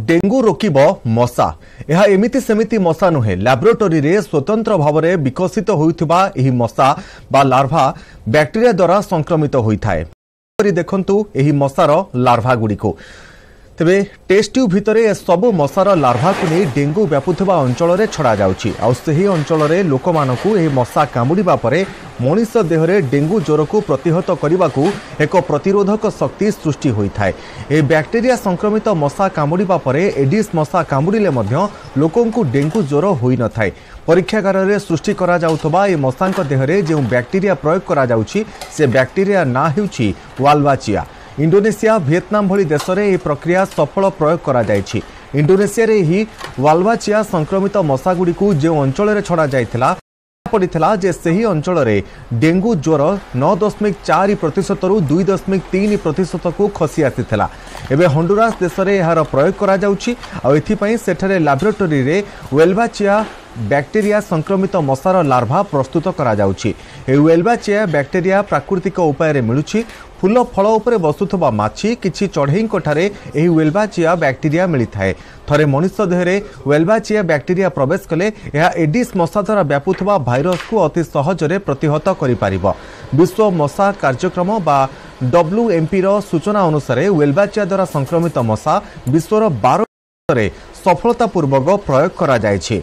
Dengue रोकिब मशा यह एमिति सेमिति मशा नुहे लैबोरेटरी रे स्वतंत्र भाव में विकसित होइथिबा एही मशा बा लार्भा बैक्टेरिया द्वारा संक्रमित होइथाय। देखंतु एही मशार लार्भा गुड़िको तेबे टेस्ट ट्यूब भितर सबु मशार लार्भा को नहीं डेंगू व्यापुवा अंचल में छड़ा जाउछि आ सेही अंचल में लोक मानकु एही मशा कामुड़िबा परे मनीष देह में डेंगू ज्वर को प्रतिहत करने को एक प्रतिरोधक शक्ति सृष्टि होता है। ए बैक्टेरिया संक्रमित मशा कामुड़िबा परे एडिस मशा कामुड़िले मध्य लोकंकु डेंगू ज्वर होई न थाए। परीक्षागार में सृष्टि करा जाउथबा ए मशांक देह में जो बैक्टेरिया प्रयोग करा जाउछि से बैक्टेरिया ना हेउछि वाल्वाचिया। इंडोनेशिया वियतनाम भली देश में यह प्रक्रिया सफल प्रयोग करा जायछि। इंडोनेशिया रे ही वाल्वाचिया संक्रमित मशा गुड़ी को जो अंचल में छड़ा जाइथिला पड़ता जे सही अंचल में डेंगू ज्वर 9.4% रु 2.3% को खसी आसीथिला। एबे हंडुरास देश में यार प्रयोग करा जाउछि आ एथिपई सेठरे लैबोरेटरी रे वेल्वाचिया बैक्टेरिया संक्रमित मशार लार्भा प्रस्तुत करा जाउछि। ए वेल्वाचिया बैक्टेरिया प्राकृतिक उपाय रे मिलुछि। फूल फल उपरे बसुथबा माछी किछि चढ़ईक ठारे एही वेल्वाचिया बैक्टेरिया मिलिथाए। थरे मनुष्य देह में वेल्वाचिया बैक्टेरिया प्रवेश कले यह एडिस मशा द्वारा व्यापुथबा भाइरस को अति सहजरे प्रतिहत करि पारिबो। विश्व मशा कार्यक्रम बा WMP रो सूचना अनुसार वेल्वाचिया द्वारा संक्रमित मशा विश्वर 12 रे सफलतापूर्वक प्रयोग करा जायछि।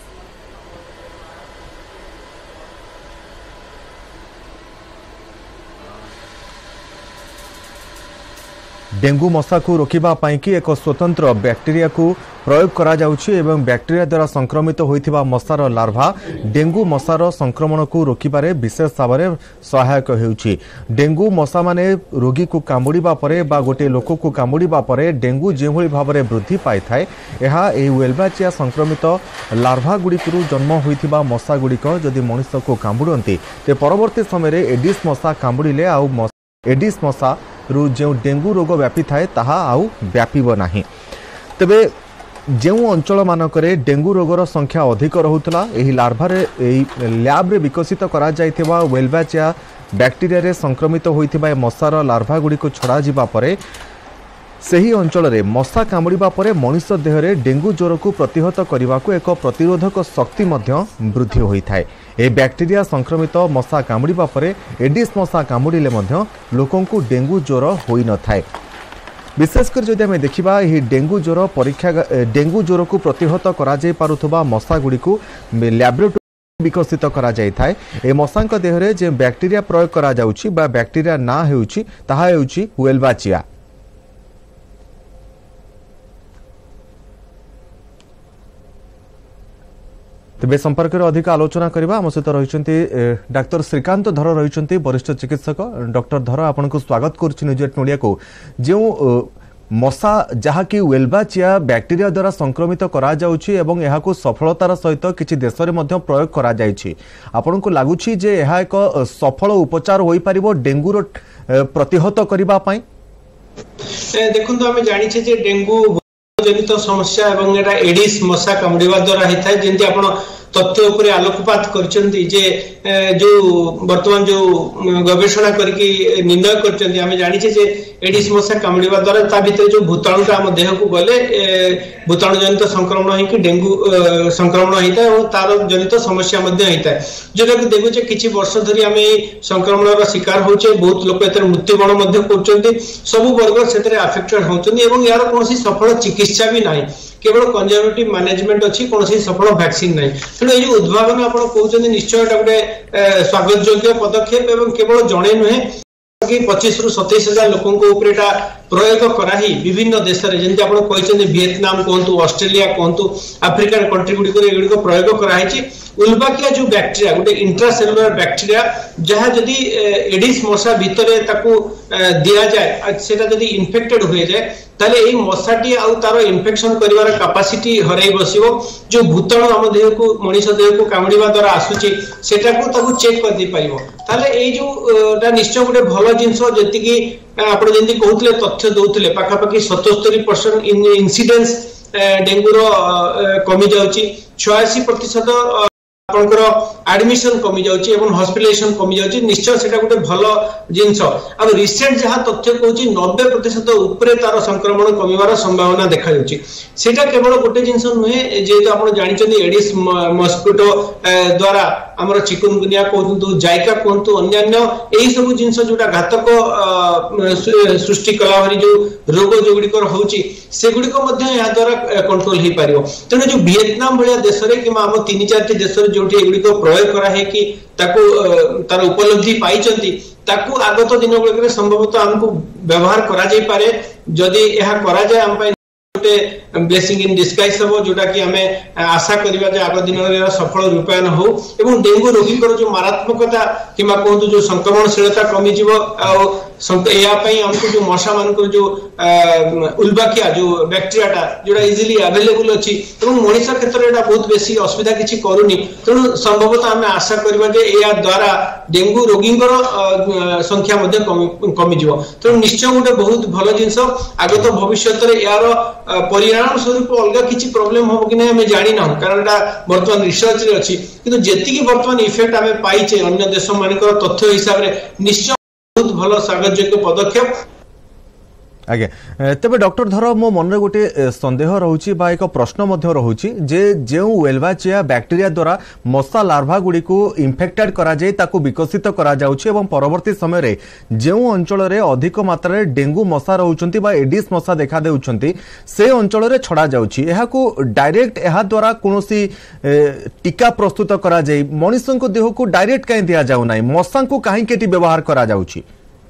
डेंगू मशा को रोकिबा पाई कि एक स्वतंत्र बैक्टेरिया को प्रयोग करा जाउछि एवं बैक्टेरिया द्वारा संक्रमित होइथिबा मशार लार्भा डेंगू मशार संक्रमण को रोकिबारे विशेष भाव में सहायक हेउछि। डेंगू मशा माने रोगी को कामुड़िबा परे बा गोटे लोक को कामुड़िबा परे डेंगू जेभଳି भाव में वृद्धि पाई थाए यह ए वेल्वाचिया संक्रमित लार्भा गुड़िकु जन्म होइथिबा मशा गुड़िक जदि मनुष्य को कामुड़ंती ते परवर्ती समय एडिस मशा कामुड़िले आउ एडिस मशा रु जो डेंगू रोग व्यापी थाए ताहा आउ व्यापीब नाही। तेबे जो अंचल मानकरे डेंगू रोगर संख्या अधिक रहुतला एही लार्भारे एही लैब रे विकसित करा जाइथिबा वेल्वाचिया बैक्टेरिया रे संक्रमित होइथिबा मशार लार्भा गुडी को छड़ा जिबा परे सही अंचल में मशा कामुड़िबा परे मनुष्य देह में डेंगू ज्वर को प्रतिहत करने को एक प्रतिरोधक शक्ति वृद्धि होता है। ए बैक्टेरिया संक्रमित मशा कामुड़िबा परे एडिस मशा कामुड़िले मध्य लोकंकु डेंगू ज्वर होई न थाए। विशेषकर जदि आम देखा डेंगू ज्वर परीक्षा डेंगू ज्वर को प्रतिहत करा जाय पारुथबा मशा गुड़ी को लैबोरेटरी विकसित करा जाय थाए। ए मशांक देह में जे बैक्टेरिया प्रयोग करा जाउछि बा बैक्टेरिया ना हेउछि ताहा हेउछि वेल्वाचिया। तेबे संपर्क में अधिक आलोचना करबा आम सहित रही डाक्टर श्रीकांत धर रही वरिष्ठ चिकित्सक। डॉक्टर धर आपन को स्वागत करुछि न्यूज 8 इंडिया को। जो मशा जहाँकि वेल्वाचिया बैक्टेरिया द्वारा संक्रमित करा जाउछि एवं यहा को सफलतार सहित किछि देश में मध्य प्रयोग करा जाइछि आपन को लागुछि जे यहा एक सफल उपचार होई परिबो डेंगू रो प्रतिहत करिबा पई? देखंतु हम जानि छे जे डेंगू जनित समस्या एवं एटा एडिस मशा कामुड़िबा द्वारा होता है। जेंति आपण तथ्य उपरे आलोकपात करचंती जे जो वर्तमान जो गवेषणा करके निर्णय करचंती आमे जानि छे जे एडिस मशा कामुड़िबा द्वारा ता भीतर जो भूताणुटा हम देह को गले भूताणु जनित संक्रमण है कि डेंगू संक्रमण होता है और तार जनित समस्या मध्ये होता है। जोटा कि देखु छे किछि वर्ष धरि आमे संक्रमण रो शिकार होचे बहुत लोक एतर मृत्युवरण मध्ये करचंती सब वर्ग सेतरे अफेक्टेड होचंती एवं यार कोनोसी सफल चिकित्सा भी नाही केवल कंजर्वेटिव मैनेजमेंट अच्छी कौन सफल वैक्सीन नहीं। तेणु ये उद्भावन आप कहते निश्चय गोटे स्वागत योग्य पदक्षेप एवं केवल जड़े नुहे कि 25 ରୁ 27 हजार लोक प्रयोग कराही विभिन्न देश में जमी आप वियतनाम कहतु ऑस्ट्रेलिया कहतु आफ्रिकान कंट्री गुड़िक प्रयोग कराई। उल्बाकिया जो बैक्टेरिया गोटे इंट्रासेलुलर बैक्टेरिया जहाँ जदि एडिस मशा भितर दि जाए सेटा जदि इन्फेक्टेड हुए जाए ताले एई मशाटी आउ तार इन्फेक्शन करिवार कैपेसिटी हराई बसिबो। जो भूताणु हम देह को मनुष्य देह को कामुड़िबा द्वारा आसुची सेटा को ताकू चेक कर दी पाइबो। ताले एई जो निश्चय गोटे भल जिंस जति कि आपण जेंति कहउतले तथ्य दउतले पाखापाखि 77% इंसिडेंस डेंगू रो कमी जाउची 86% आपनकर एडमिशन कमी जाउची एवं हॉस्पिटलाइजेशन कमी जाउची निश्चय सेटा गोटे भलो जिंस। अब रिसेंट जहां तथ्य कहूची 90% ऊपर तार संक्रमण कमीवार संभावना देखा जाउची। सेटा केवल गोटे जिंस नुहे जेतो आपण जानिचंदी एडिस मस्किटो द्वारा हमर चिकुनगुनिया कहतु जायका कहतु अन्यान्य एही सब जिंस जोटा घातक सृष्टि कला भरी जो रोग जोगुडी कर होउची सेगुडी को मध्ये या द्वारा कंट्रोल ही पारियो। तने जो वियतनाम भलिया देश रे कि हम 3-4 देश रे जोठी एगुडी को प्रयोग करा है कि ताको तार उपलब्धि पाइचंती ताको आगत दिन गुलिक संभवतः हमको व्यवहार करा जाई पारे। जदि यह करा जाय हम पय ब्लेसिंग इन डिस्गाइज हो जोटा कि हमें आशा करिबा जे आगो दिन रे सफल रूपायन हो एवं डेंगू रोगी को जो मारात्मकता किमा कहतु जो संक्रमणशीलता कमी जीव या पई हमको जो मशा मान को जो उल्बाकिया जो बैक्टीरियाटा जोटा इजीली अवेलेबल अछि एवं मनुष्य क्षेत्र एटा बहुत बेसी असुविधा किछि करूनी। तेणु संभवतः हमें आशा करिबा जे या द्वारा डेंगू रोगी संख्या मध्ये कमी जीव। तेणु निश्चय गोटे बहुत भलो जिंस आगत भविष्यत रे यार परिणाम स्वरूप अलग किछि प्रॉब्लम हो कि नहीं हमें जानि ना कारण एटा वर्तमान रिसर्च रे अछि किंतु जेतिकी वर्तमान इफेक्ट हमें पाइचे अन्य देश मानकर तथ्य हिसाब रे निश्चय बहुत भलो स्वागतयोग्य पदक्षेप। आज्ञा तेबे डॉक्टर धर मो मन रे गोटे संदेह रहउची बा एक प्रश्न मध्य रहउची जे जेउ वेल्वाचिया बैक्टीरिया द्वारा मशा लार्भा गुडी को इन्फेक्टेड करा जाय ताकू विकसित करा जाउची एवं परवर्ती समय रे जेउ अंचल रे अधिक मात्रा रे डेंगू मशा रहउचंती बा एडिस मशा देखा देउचंती से अंचल रे छडा जाउची एहा को डायरेक्ट एहा द्वारा कोनोसी टीका प्रस्तुत करा जाय मनुष्य को देह को डायरेक्ट काहे दिया जाउ नै मशा को काहे केटी व्यवहार करा जाउची।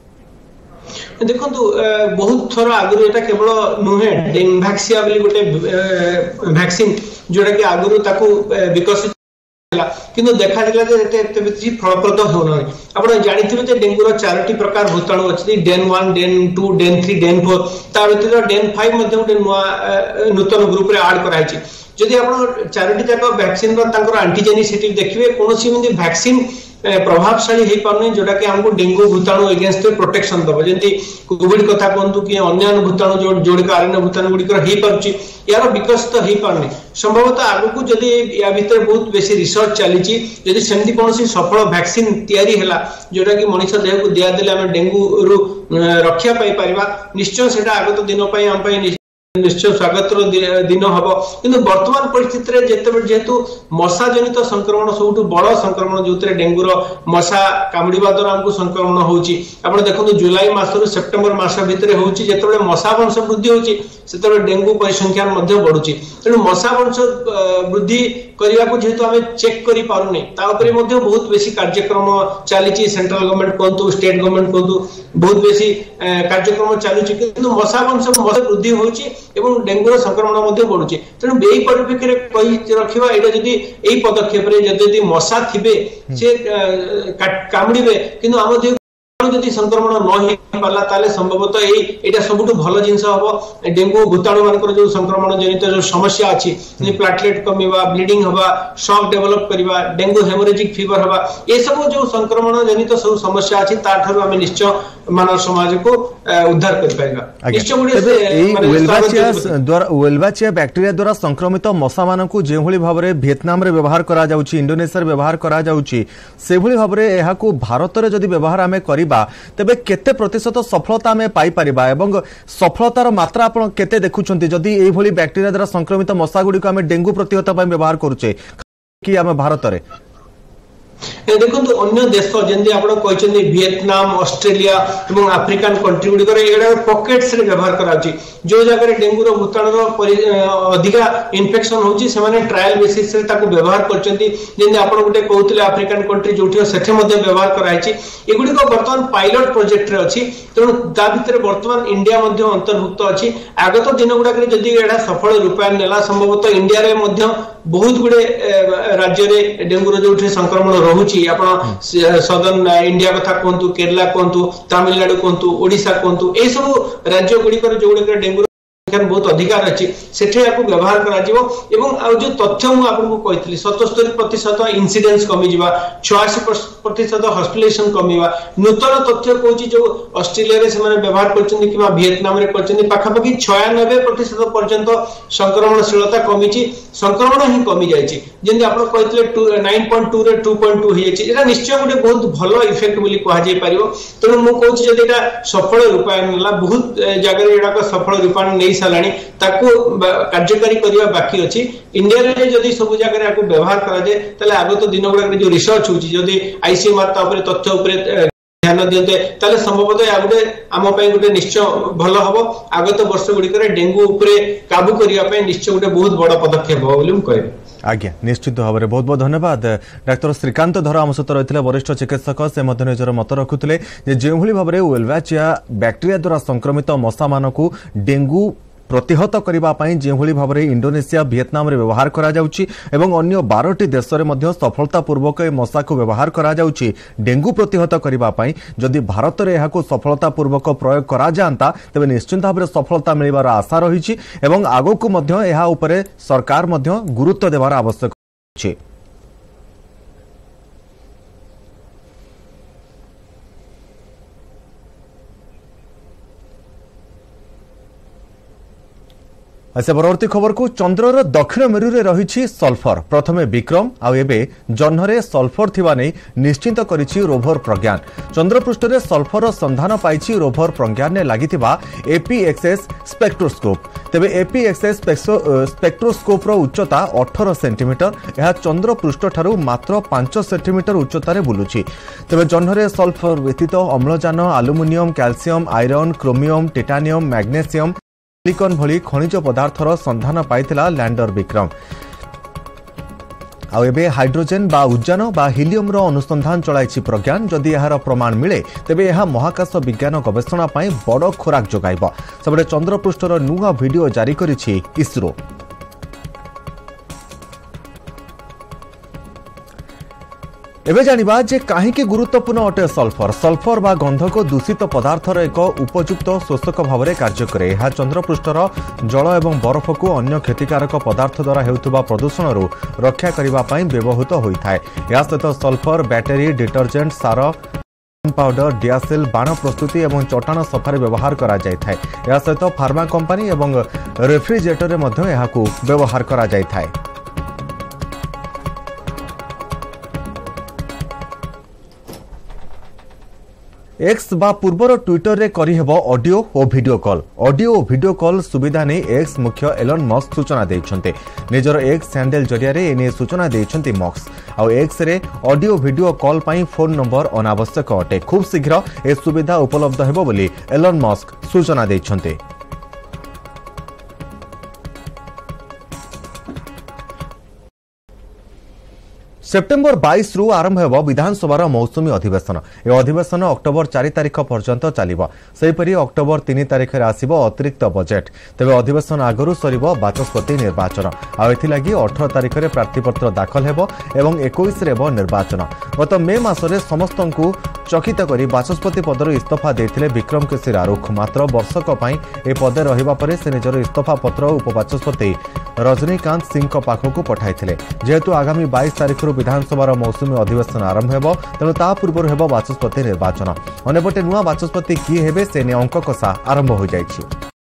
देखो बहुत थोड़ा आगु एटा केवल नुहे डेंगवैक्सिया बोली गोटे वैक्सीन जोटा कि आगु ताकू विकसित किंतु देखा दिला जे एते बेसी फलप्रद होना आपण जानिथिबे जे डेंगू रो 4टी प्रकार भूताणु अछि डेन 1 डेन 2 डेन 3 डेन 4 ता व्यतिरिक्त डेन 5 मध्ये गोटे नूतन ग्रुप रे ऐड कराइछि। जदि आपण 4टी जाक वैक्सीन रो तांकर एंटीजेनिसिटी देखिबे कोनोसी मध्ये वैक्सीन प्रभावशाली हे पारने जोटा कि हमको डेंगू भूताणु अगेंस्ट प्रोटेक्शन दबो जेंति कोविड कथा कोंतु कि अन्य भूताणु जो जोड़िक आरण्य भूताणु गुडी कर हे पारछि यार विकसित हे पारने संभवतः आगु को जदि या भीतर बहुत बेसी रिसर्च चलीछि जदि सेमति कोनोसी सफल वैक्सीन तयारी हैला जोटा कि मनुष्य देह को दिया देले हम डेंगू रु रक्षा पाई परिबा निश्चय सेटा आगत दिन पई हम पई निश्चय स्वागत दिन हम किंतु वर्तमान परिस्थिति रे जेहेतु मशा जनित संक्रमण सबुठ बड़ संक्रमण जो डेंगूर मशा कामुड़ा द्वारा हमको संक्रमण होची आपण देखो जुलाई मास रु सेप्टेम्बर मास भितर होची जेतेबेले मशा वंश वृद्धि होची सेतेबेले डेंगू परिसंख्या मध्ये बढ़ुची। तेणु मशा वंश वृद्धि करने को जेहेतु आम चेक करि पारुनी ता ऊपर मध्ये बहुत बेसी कार्यक्रम चली सेंट्रल गवर्नमेंट कहतु स्टेट गवर्नमेंट कहतु बहुत बेसी कार्यक्रम चलुची किंतु मशा वंश वृद्धि होची एवं डेंगूर संक्रमण मध्ये बढ़ुची। तेणु एही परिप्रेक्षी रे कहि रखिबा एटा जदि एही पदक्षेप रे जदि मशा थिबे से कामुड़िबे किंतु आम देह जदि संक्रमण न हो पाला ताले संभवतः एटा सबुठ भलो जिंस हबो डेंगू भूताणु मानकर जो संक्रमण जनित जो समस्या अछि प्लेटलेट कमिबा ब्लीडिंग हबा शॉक डेवलप करबा डेंगू हेमोरेजिक फीवर हबा ए सब जो संक्रमण जनित सब समस्या अछि ता थारु हम निश्चय मानव समाज को उद्धार कर पाएगा। निश्चय वेल्वाचिया बैक्टीरिया द्वारा संक्रमित मशा मानकु जे भली भाबरे वियतनाम रे व्यवहार करा जाउची इंडोनेशिया रे व्यवहार करा जाउची से भली भाबरे एहा को भारत रे जदी व्यवहार हमें करिबा तबे केते प्रतिशत सफलता में पाई परिबा एवं सफलतार मात्रा आपण केते देखुचंती जदी एही भली बैक्टीरिया द्वारा संक्रमित मशा गुडी को हमें डेंगू प्रतिहत पय व्यवहार करूचे कि हमें भारत रे देखो अन्य देश जमी आप वियतनाम ऑस्ट्रेलिया और आफ्रिकान कंट्री गुड़िक पॉकेट्स रे व्यवहार कराची जो जगह डेंगूर भूताणुर अधिका इन्फेक्शन होची से ट्रायल बेसिस रे ताको व्यवहार करचंती जेंति आपण गुटे कहउतले आफ्रिकान कंट्री जोठी सेठे मध्ये व्यवहार कराइची एगुड़िक वर्तमान पायलट प्रोजेक्ट रे अछि तेणु ता भितर वर्तमान इंडिया मध्ये अंतर्भुक्त अछि आगत दिन गुड़ाक जदि एडा सफल रूपायन नेला संभवतः इंडिया रे मध्ये बहुत गुड़े राज्य रे डेंगूर जोठी संक्रमण रहुची आपण सदर्न इंडिया कथा कहतु केरला कहतु तमिलनाडु कहतु ओडिशा कहतु ए सब राज्य गुड़िक जो डेंगू बहुत अधिकार अच्छी सेठी आपको व्यवहार करा जिवो एवं आ जो तथ्य मु आपको कहतली 77% इंसिडेंस कमी जिवा 86% हॉस्पिटलाइजेशन कमीवा नूतन तथ्य कहूची जो ऑस्ट्रेलिया रे से माने व्यवहार करछन कि वियतनाम रे करछन पाखापाखि 96% पर्यंत संक्रमणशीलता कमीची संक्रमण ही कमी जायछि जेंति आपण कहतले 9.2 रे 2.2 हियछि एटा निश्चय गोटे बहुत भलो इफेक्ट बोली कहा जाय परिबो तेणु मु कहूची जदि एटा सफल रूपायन होला बहुत जगह एटा को सफल रूपायन नै सालानी ताको कार्यकारी करिया बाकी अछि इंडिया रे जदि सब जगह रे आपको व्यवहार करा जाय तले आगत दिन गुडा जो रिसर्च होची जदि आईसीएमआर ता ऊपर तथ्य ऊपर ध्यान दियते तले संभवतः आ गुटे आम पई गुटे निश्चय भलो हबो आगत वर्ष गुडी करे डेंगू ऊपर काबू करिया पई निश्चय गुटे बहुत बड़ पदक्षेप हो बोली हम कहबे। आज्ञा निश्चित भाव में बहुत बहुत धन्यवाद डाक्टर श्रीकांत धर आम सहित रही वरिष्ठ चिकित्सक से निजर मत रखुले जो भाव में वेलवाचिया बैक्टेरिया द्वारा संक्रमित मशा मानक डेंगू प्रतिहत करने जो भाव में इंडोनेशिया वियतनाम रे व्यवहार करा जाउची एवं अन्य 12टी देश में सफलतापूर्वक मशा को व्यवहार करा जाउची डेंगू प्रतिहत करने जदि भारत में यह सफलतापूर्वक प्रयोग करा जाता तेबे निश्चित भाव में सफलता मिलवार आशा रही एवं आगकू सरकार गुरुत्व देवार आवश्यक अछि। अच्छा परवर्ती खबर को चंद्रर दक्षिण मेरुरे रही सल्फर प्रथमे विक्रम आबे जह्नरे सल्फर थिबा नै निश्चित करिछि रोभर प्रज्ञान चंद्रपृष्ठ रे सल्फर संधान पाइछि रोभर प्रज्ञान ने लागिथिबा एपीएक्सएस स्पेक्ट्रोस्कोप तेबे एपीएक्सएस स्पेक्ट्रोस्कोप रो उच्चता 18 सेंटीमीटर यह चंद्रपृष्ठ ठारू मात्र 5 सेंटीमीटर उच्चता रे बुलुछि तेबे जह्नरे सल्फर व्यतीत अम्लजान aluminium calcium iron chromium titanium magnesium silicon भली खनिज पदार्थर संधान पाइथिला लैंडर विक्रम आबे हाइड्रोजेन बा उद्यान बा हिलियम रो अनुसंधान चलाइछि प्रज्ञान जदि यार प्रमाण मिले तेबे यह महाकाश विज्ञान गवेषणा पई बड़ खोराक जोगाइबो सबले चंद्रपृष्ठर नुआ वीडियो जारी करिछि इसरो। एबे जानिबा जे काहेकि गुरुत्वपूर्ण अटे सल्फर सल्फर बा गंधक दूषित पदार्थर एक उपयुक्त शोषक भाव में कार्य करे यह चंद्रपृष्ठर जल एवं बरफ को अन्य क्षतिकारक पदार्थ द्वारा हेउथुबा प्रदूषण रक्षा करने व्यवहृत होता है या सहित सल्फर बैटेरी डिटर्जेंट सार पाउडर डियासेल बाण प्रस्तुति एवं चटाण सफारे व्यवहार करा जाय थाए या सहित फार्मा कंपनी एवं रेफ्रिजरेटर रे मध्य एहाकू व्यवहार करा जाय थाए। एक्स बा पूर्वर ट्विटर रे करी हेबो ऑडियो और वीडियो कॉल सुविधा नै एक्स मुख्य एलन मस्क सूचना दैछन्ते निजर एक्स हैंडल जरिया रे एने सूचना दैछन्ते मस्क आ एक्स रे ऑडियो वीडियो कॉल पई फोन नंबर अनावश्यक अटे खूब शीघ्र ए सुविधा उपलब्ध हेबो बोली एलन मस्क सूचना दैछन्ते। सेप्टेम्बर 22 रु आरंभ हेबो विधानसभार मौसुमी अधिवेशन ए अधिवेशन अक्टोबर 4 तारिख पर्यंत चलिबो सेहिपरि अक्टोबर 3 तारिख रे आसीबो अतिरिक्त बजेट तेबे अधिवेशन आगरु सरिबो बाचस्पति निर्वाचन आ एथिलागी 18 तारिख रे प्रार्थीपत्र दाखल हेबो एवं 21 रे हेबो निर्वाचन गत मे मासरे समस्तंकु चकित करी बाचस्पति पदर इस्तीफा देथिले विक्रम केसरी आरुख मात्र वर्षक पई ए पदे रहिबा परे से निजर इस्तीफा पत्र उपबाचस्पति रजनीकांत सिंह को पाखकु पठाइथिले जेहेतु आगामी 22 तारिख विधानसभार मौसुमी अधिवेशन आरंभ हेबो तेणु ता पूर्व हेबो बाचस्पति निर्वाचन अनेपटे नुआ बाचस्पति किए हेबे से ने अंक कषा आरंभ हो जाइछि।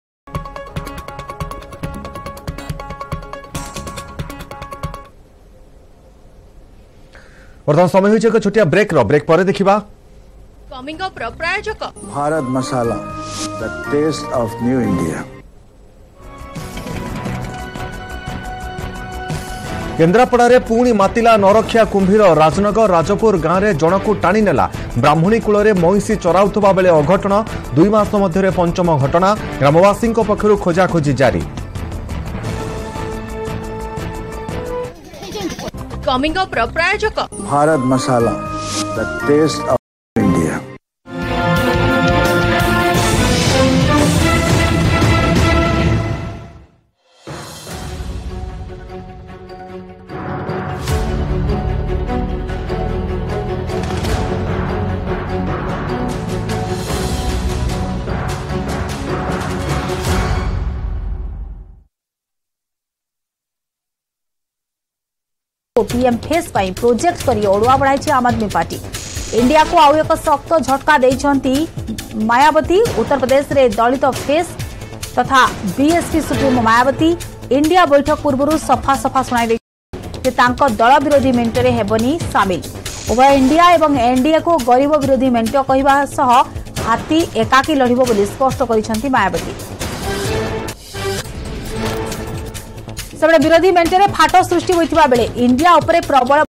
वर्तमान समय होइछ एक छोटिया ब्रेक पर देखिबा कमिंग अप प्रायोजक Bharat Masala the taste of new India. Kendrapara पुणी मातिला नरखिया कुंभीर राजनगर राजपुर गाँव में जनकू टाणी नेला ब्राह्मणी कूल महिषी चराउथुबा बेले अघटन 2 मास मध्य पंचम घटना ग्रामवासी पक्षरु खोजाखोजी जारी। कमिंग अप प्रायोजक Bharat Masala the taste of India. PM face पाई प्रोजेक्ट करी ओडुआ बढ़ाई आम आदमी पार्टी। इंडिया को आउ एक शक्त झटका देइछंती मायावती। उत्तर प्रदेश रे दलित फेस तथा बीएसपी सुप्रीमो मायावती इंडिया बैठक पूर्व सफा सफा सुनाई दल विरोधी मेंटरे हेबनी सामिल। उभय इंडिया एवं एनडीए को गरीब विरोधी मेंट कहवा सह हाथी एकाकी लड़िब बोली स्पष्ट करिसेंती मायावती। सेबडे विरोधी मेंटरे फाट सृष्टि होइतिबा बेले इंडिया उपरे प्रबल